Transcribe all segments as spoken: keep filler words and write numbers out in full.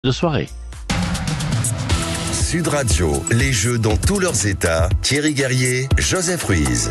de soirée. Sud Radio, les jeux dans tous leurs états. Thierry Guerrier, Joseph Ruiz.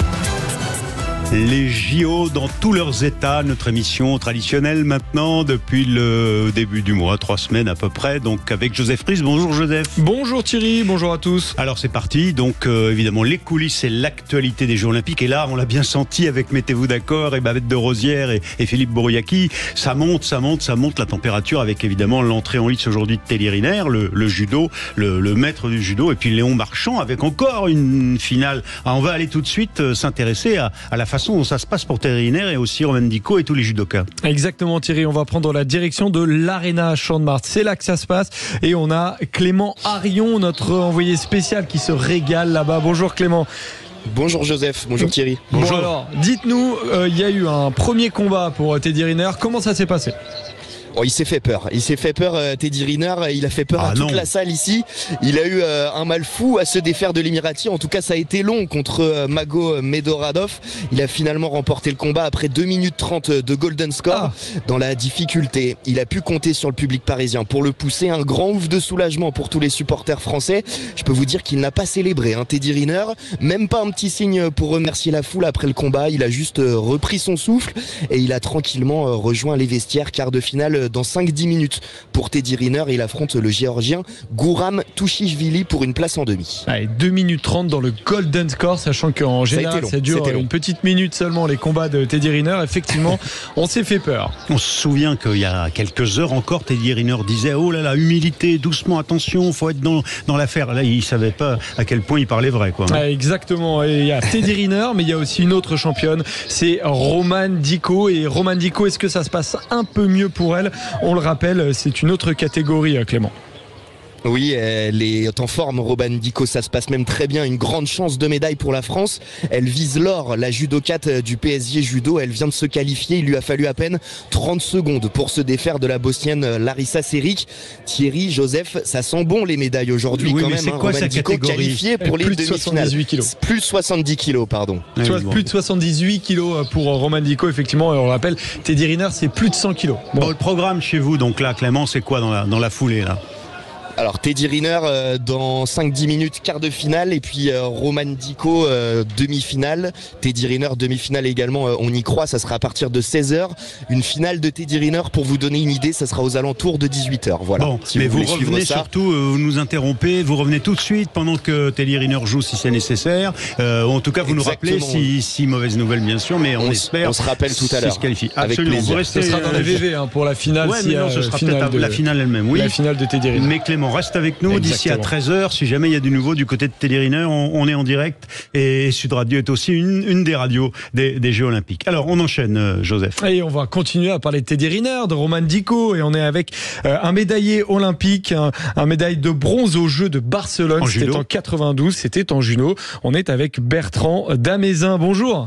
Les J O dans tous leurs états, notre émission traditionnelle maintenant depuis le début du mois, trois semaines à peu près, donc avec Joseph Ruiz. Bonjour Joseph. Bonjour Thierry, bonjour à tous. Alors c'est parti, donc euh, évidemment les coulisses et l'actualité des Jeux Olympiques, et là on l'a bien senti avec Mettez-vous d'accord et Babette de Rosière et, et Philippe Bouriaki, ça monte, ça monte, ça monte la température avec évidemment l'entrée en lice aujourd'hui de Teddy Riner, le, le judo, le, le maître du judo, et puis Léon Marchand avec encore une finale. Alors, on va aller tout de suite euh, s'intéresser à, à la façon dont ça se passe pour Teddy Riner et aussi Roman Dico et tous les judokas. Exactement Thierry, on va prendre la direction de l'Arena Champ-de-Mars. C'est là que ça se passe et on a Clément Harion, notre envoyé spécial qui se régale là-bas. Bonjour Clément. Bonjour Joseph, bonjour Thierry. Bonjour. Bon alors, dites-nous, il euh, y a eu un premier combat pour Teddy Riner, comment ça s'est passé ? Oh, il s'est fait peur, il s'est fait peur euh, Teddy Riner, il a fait peur ah, à toute non. la salle ici. Il a eu euh, un mal fou à se défaire de l'Emirati. En tout cas ça a été long contre euh, Mago Medoradov. Il a finalement remporté le combat après deux minutes trente de golden score. ah. Dans la difficulté, il a pu compter sur le public parisien pour le pousser. Un grand ouf de soulagement pour tous les supporters français. Je peux vous dire qu'il n'a pas célébré hein, Teddy Riner, même pas un petit signe pour remercier la foule après le combat. Il a juste euh, repris son souffle et il a tranquillement euh, rejoint les vestiaires. Quart de finale dans cinq à dix minutes pour Teddy Riner. Il affronte le géorgien Gouram Touchishvili pour une place en demi. Allez, deux minutes trente dans le golden score, sachant qu'en général ça, ça dure une petite minute seulement les combats de Teddy Riner. Effectivement, on s'est fait peur. On se souvient qu'il y a quelques heures encore, Teddy Riner disait oh là là, humilité, doucement, attention, faut être dans, dans l'affaire. Là, il savait pas à quel point il parlait vrai, quoi. Ah, exactement. Et il y a Teddy Riner, mais il y a aussi une autre championne, c'est Roman Dico. Et Roman Dico, est-ce que ça se passe un peu mieux pour elle ? On le rappelle, c'est une autre catégorie, Clément. Oui, elle est en forme, Roman Dico, ça se passe même très bien, une grande chance de médaille pour la France. Elle vise l'or, la judokate du P S G Judo, elle vient de se qualifier, il lui a fallu à peine trente secondes pour se défaire de la bosnienne Larissa Seric. Thierry, Joseph, ça sent bon les médailles aujourd'hui oui, quand même. C'est hein, quoi Roman sa Dico catégorie qualifié pour les demi-finales. Plus de soixante-dix kilos, pardon. Oui, bon. Plus de soixante-dix-huit kilos pour Roman Dico, effectivement, on le rappelle, Teddy Riner c'est plus de cent kilos. Bon. Bon, le programme chez vous, donc là, Clément, c'est quoi dans la, dans la foulée là ? Alors Teddy Riner euh, dans cinq à dix minutes quart de finale et puis euh, Roman Dico euh, demi-finale. Teddy Riner demi-finale également, euh, on y croit, ça sera à partir de seize heures. Une finale de Teddy Riner, pour vous donner une idée, ça sera aux alentours de dix-huit heures. Voilà. Bon, si mais vous, vous revenez surtout, euh, vous nous interrompez, vous revenez tout de suite pendant que Teddy Riner joue si c'est nécessaire. Euh, en tout cas, vous Exactement. nous rappelez si, si mauvaise nouvelle bien sûr, mais on, on espère. On se rappelle tout à l'heure. Se qualifie. Avec Absolument. plaisir. Vous restez, ce sera dans les V V hein, pour la finale. Ouais, si mais non, ce sera peut-être de, la finale elle-même. Oui. La finale de Teddy Riner. Mais Clément, reste avec nous. Exactement. D'ici à treize heures, si jamais il y a du nouveau du côté de Teddy Riner, on, on est en direct et Sud Radio est aussi une, une des radios des, des Jeux Olympiques. Alors on enchaîne, euh, Joseph. Et on va continuer à parler de Teddy Riner, de Roman Dico, et on est avec euh, un médaillé olympique, un, un médaille de bronze aux Jeux de Barcelone. En c'était judo. En quatre-vingt-douze, c'était en judo. On est avec Bertrand Damézin. Bonjour.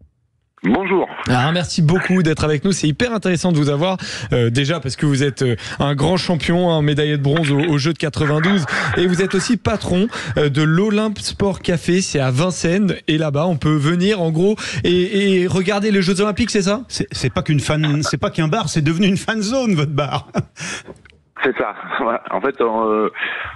Bonjour. Ah, merci beaucoup d'être avec nous. C'est hyper intéressant de vous avoir. Euh, déjà parce que vous êtes un grand champion, un médaillé de bronze aux, aux Jeux de quatre-vingt-douze. Et vous êtes aussi patron de l'Olympe Sport Café. C'est à Vincennes. Et là-bas, on peut venir en gros et, et regarder les Jeux Olympiques, c'est ça ? c'est, c'est pas qu'une fan, c'est pas qu'un bar, c'est devenu une fan zone, votre bar. C'est ça. En fait, euh,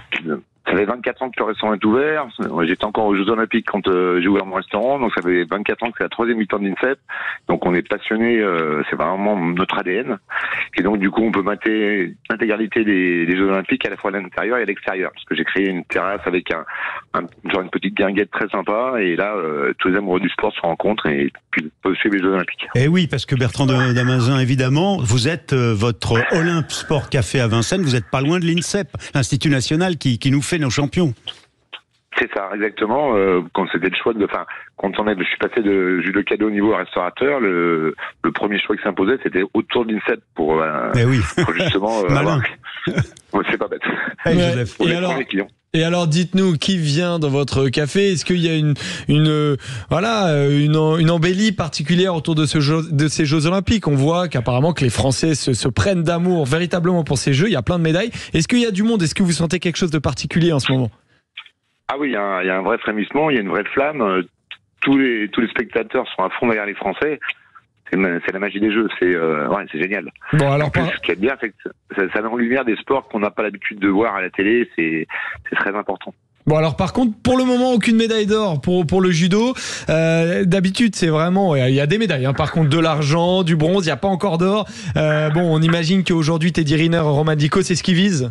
ça fait vingt-quatre ans que le restaurant est ouvert. J'étais encore aux Jeux Olympiques quand euh, j'ai ouvert mon restaurant. Donc ça fait vingt-quatre ans que c'est la troisième mi-temps de l'INSEP. Donc on est passionné, euh, c'est vraiment notre A D N. Et donc du coup on peut mater l'intégralité des, des Jeux Olympiques à la fois à l'intérieur et à l'extérieur. Parce que j'ai créé une terrasse avec un, un genre une petite guinguette très sympa. Et là, euh, tous les amoureux du sport se rencontrent et puis peuvent suivre les Jeux Olympiques. Et oui, parce que Bertrand Damézin, évidemment, vous êtes euh, votre Olympe Sport Café à Vincennes. Vous n'êtes pas loin de l'INSEP, l'Institut National qui, qui nous fait nos champions. C'est ça, exactement. Euh, quand c'était le choix de, enfin, quand on est, je suis passé de judoka au niveau à restaurateur, le, le premier choix qui s'imposait, c'était autour de l'INSEP pour, euh, eh oui. pour justement. Euh, Malin. Ouais, c'est pas bête. Hey, Joseph. Et alors, et alors, dites-nous qui vient dans votre café. Est-ce qu'il y a une, une, euh, voilà, une, une embellie particulière autour de, ce jeu, de ces Jeux Olympiques ? On voit qu'apparemment que les Français se, se prennent d'amour véritablement pour ces Jeux. Il y a plein de médailles. Est-ce qu'il y a du monde ? Est-ce que vous sentez quelque chose de particulier en ce moment ? Ah oui, il y, a un, il y a un vrai frémissement, il y a une vraie flamme. Tous les tous les spectateurs sont à fond derrière les Français. c'est, c'est la magie des jeux, c'est, euh, ouais, c'est génial. Bon, alors, plus, par... ce qui est bien, c'est que ça, ça met en lumière des sports qu'on n'a pas l'habitude de voir à la télé, c'est, c'est très important. Bon, alors par contre, pour le moment, aucune médaille d'or pour, pour le judo. Euh, d'habitude, c'est vraiment... Il y a des médailles, hein. Par contre, de l'argent, du bronze, il n'y a pas encore d'or. Euh, bon, on imagine qu'aujourd'hui, Teddy Riner, Romain Dico, c'est ce qu'ils visent.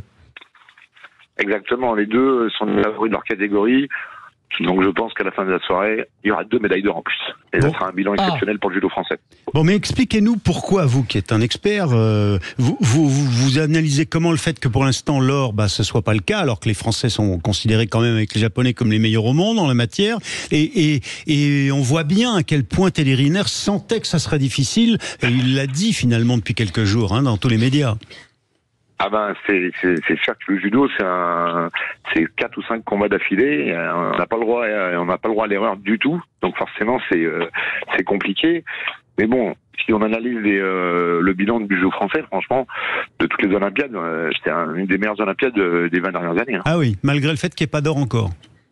Exactement, les deux sont les favoris de leur catégorie. Donc je pense qu'à la fin de la soirée, il y aura deux médailles d'or en plus. Et bon. Ça sera un bilan exceptionnel ah. pour le judo français. Bon, mais expliquez-nous pourquoi, vous qui êtes un expert, euh, vous, vous, vous analysez comment le fait que pour l'instant l'or, bah, ce soit pas le cas, alors que les Français sont considérés quand même avec les Japonais comme les meilleurs au monde en la matière. Et, et, et on voit bien à quel point Teddy Riner sentait que ça serait difficile. Et il l'a dit finalement depuis quelques jours, hein, dans tous les médias. Ah ben c'est c'est c'est sûr que le judo c'est un c'est quatre ou cinq combats d'affilée, on n'a pas le droit on n'a pas le droit à l'erreur du tout, donc forcément c'est euh, c'est compliqué. Mais bon, si on analyse les, euh, le bilan du judo français, franchement, de toutes les Olympiades, euh, c'était un, une des meilleures Olympiades euh, des vingt dernières années. Hein. Ah oui, malgré le fait qu'il n'y ait pas d'or encore.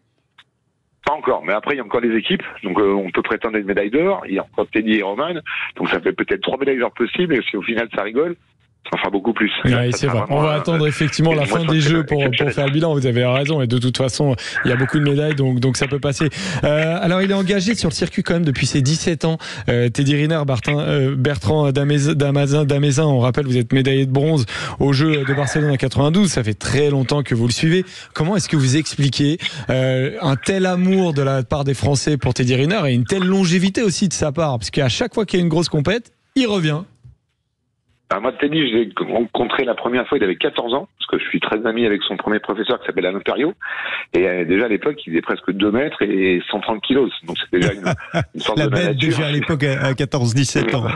Pas encore, mais après il y a encore des équipes, donc euh, on peut prétendre une médaille d'or. Il y a encore Teddy et Roman, donc ça fait peut-être trois médailles d'or possibles, et si au final ça rigole, ça fera beaucoup plus. Oui, c'est vrai. On va euh, attendre effectivement la fin des Jeux pour, pour faire le bilan. Vous avez raison. Et de toute façon, il y a beaucoup de médailles, donc, donc ça peut passer. Euh, alors, il est engagé sur le circuit quand même depuis ses dix-sept ans. Euh, Teddy Riner, Bertrand, euh, Bertrand Damezin, Damezin, on rappelle, vous êtes médaillé de bronze aux Jeux de Barcelone en quatre-vingt-douze. Ça fait très longtemps que vous le suivez. Comment est-ce que vous expliquez euh, un tel amour de la part des Français pour Teddy Riner et une telle longévité aussi de sa part? Parce qu'à chaque fois qu'il y a une grosse compète, il revient. Alors moi, Teddy, je l'ai rencontré la première fois, il avait quatorze ans, parce que je suis très ami avec son premier professeur qui s'appelle Alain Perriot. Et euh, déjà à l'époque, il faisait presque deux mètres et cent trente kilos. Donc c'était déjà une, une sorte la de bête nature. Déjà à l'époque à quatorze dix-sept ans.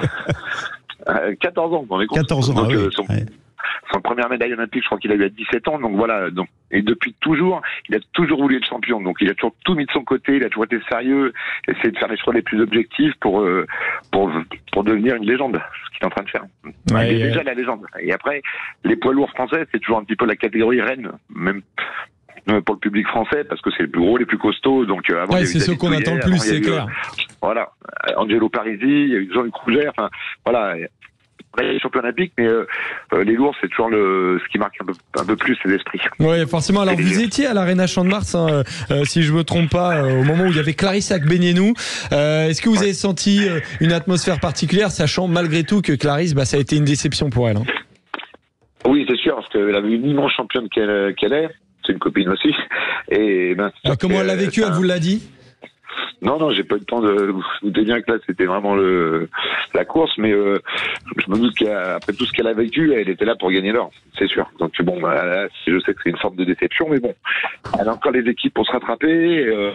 quatorze ans, on est compte. quatorze ans, donc, ah oui. euh, son, ouais. son première médaille olympique, je crois qu'il a eu à dix-sept ans. Donc voilà. Donc, et depuis toujours, il a toujours voulu être champion. Donc il a toujours tout mis de son côté. Il a toujours été sérieux, essayé de faire les choix les plus objectifs pour euh, pour pour devenir une légende. Ce qu'il est en train de faire. Ouais, il est ouais. déjà la légende. Et après, les poids lourds français, c'est toujours un petit peu la catégorie reine, même pour le public français, parce que c'est les plus gros, les plus costauds. Donc avant, ouais, il y a eu c'est ceux qu'on attend le plus, c'est clair. Euh, voilà, Angelo Parisi, il y a eu Jean-Luc Rougère. Enfin, voilà. Il y a les champions olympiques, mais euh, les lourds, c'est toujours le, ce qui marque un peu, un peu plus les esprits. Oui, forcément. Alors, vous étiez à l'Arena Champ-de-Mars, hein, euh, si je me trompe pas, euh, au moment où il y avait Clarisse Agbenienou. Euh, est-ce que vous ouais. avez senti euh, une atmosphère particulière, sachant malgré tout que Clarisse, bah, ça a été une déception pour elle, hein. Oui, c'est sûr, parce qu'elle avait une immense championne qu'elle, qu'elle est. C'est une copine aussi. Et ben, alors, comment elle l'a vécu, elle vous l'a dit? Non, non, j'ai pas eu le temps de. Vous doutez bien que là, c'était vraiment le la course, mais euh, je me doute qu'après tout ce qu'elle a vécu, elle était là pour gagner l'or, c'est sûr. Donc bon, bah, là, je sais que c'est une forme de déception, mais bon, elle a encore les équipes pour se rattraper. Et, euh...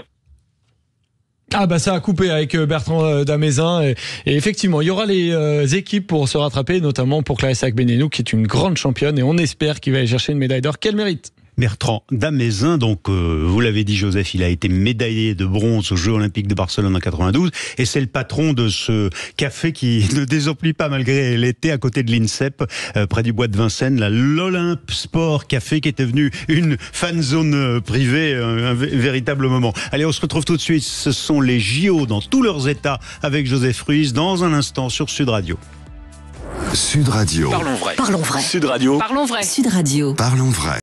Ah bah ça a coupé avec Bertrand Damezin et, et effectivement il y aura les euh, équipes pour se rattraper, notamment pour Clarisse Agbenienou qui est une grande championne et on espère qu'il va aller chercher une médaille d'or. Quel mérite! Bertrand Damezin, donc euh, vous l'avez dit Joseph, il a été médaillé de bronze aux Jeux Olympiques de Barcelone en quatre-vingt-douze et c'est le patron de ce café qui ne désemplit pas malgré l'été à côté de l'INSEP, euh, près du bois de Vincennes, là, l'Olympe Sport Café qui est devenu une fan zone privée, un, un véritable moment. Allez, on se retrouve tout de suite, ce sont les J O dans tous leurs états avec Joseph Ruiz dans un instant sur Sud Radio. Sud Radio. Parlons vrai. Parlons vrai. Sud Radio. Parlons vrai. Sud Radio. Parlons vrai.